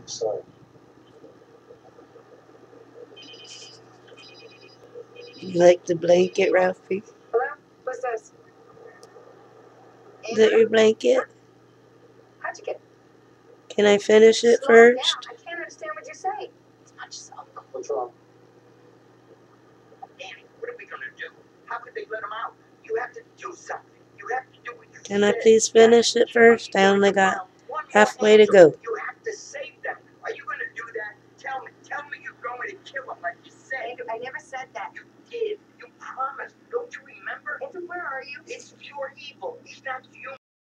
Sorry. You like the blanket, Ralphie? Hello? Who's this? Is that your blanket? How'd you get? Can I finish it Slow first? down. I can't understand what you say. It's not just uncle. What's wrong? Annie, what are we gonna do? How could they let him out? You have to do something. You have to do what you Can I said. please finish it first? I only got halfway to go. You